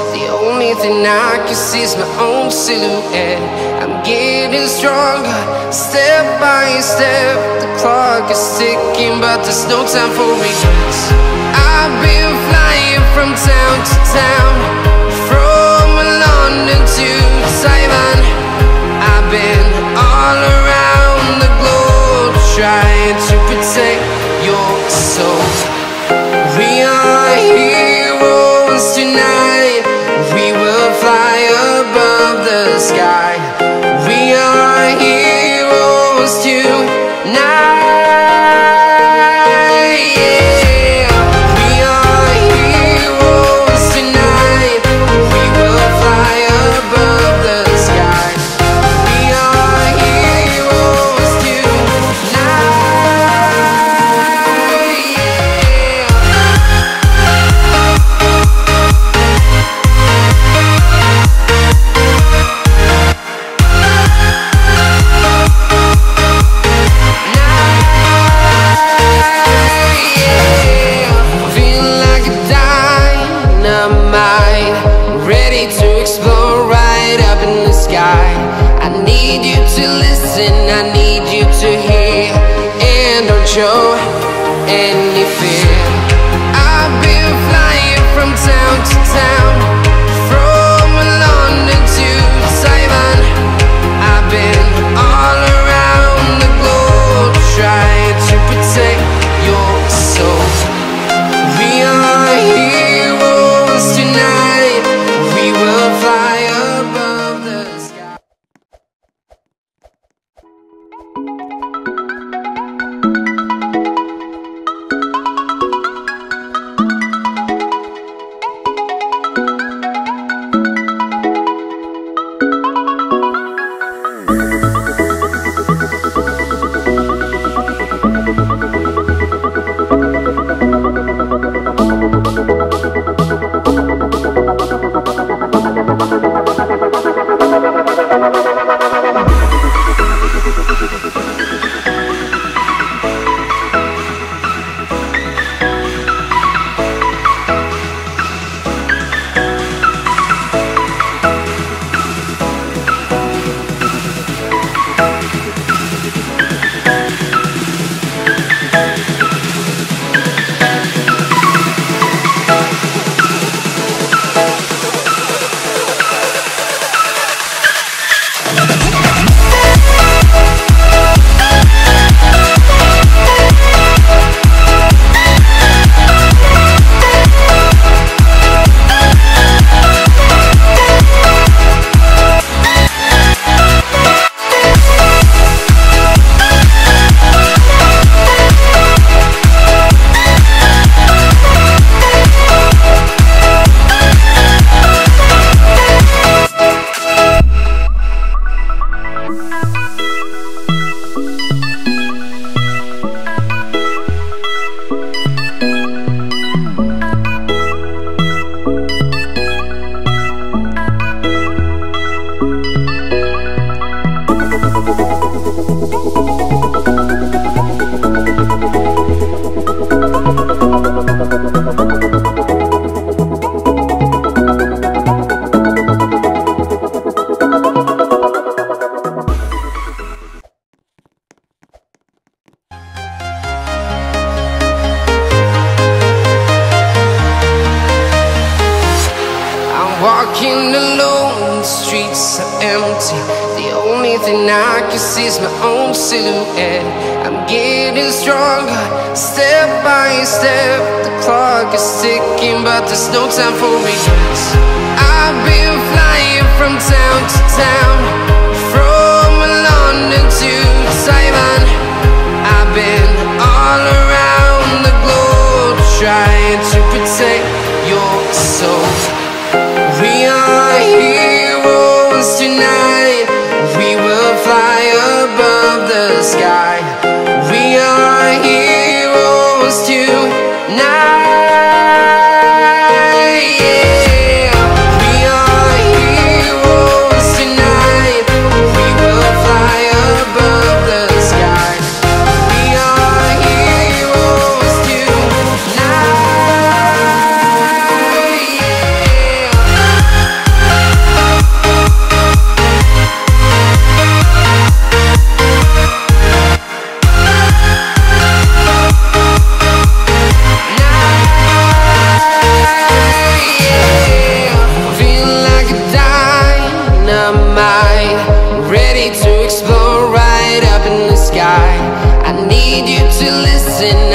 The only thing I can see is my own silhouette. I'm getting stronger, step by step. The clock is ticking, but there's no time for regrets. I've been flying from town to town, from London to Taiwan. I've been all around the globe, trying to protect your soul. We are heroes tonight. We will fly above the sky. We are heroes tonight. Show any fear. I've been flying from town to town, from London to Taiwan. I've been all around the globe, trying to protect your soul. We are heroes tonight. We will fly above the sky. Walking alone, the streets are empty. The only thing I can see is my own silhouette. I'm getting stronger, step by step. The clock is ticking, but there's no time for regrets. I've been flying from town to town, from London to Taiwan. I've been all around the globe, trying to protect your soul. We are heroes tonight. We will fly above the sky. We are heroes tonight. Yeah. We are heroes tonight. We will fly above the sky. We are heroes tonight. Yeah. losing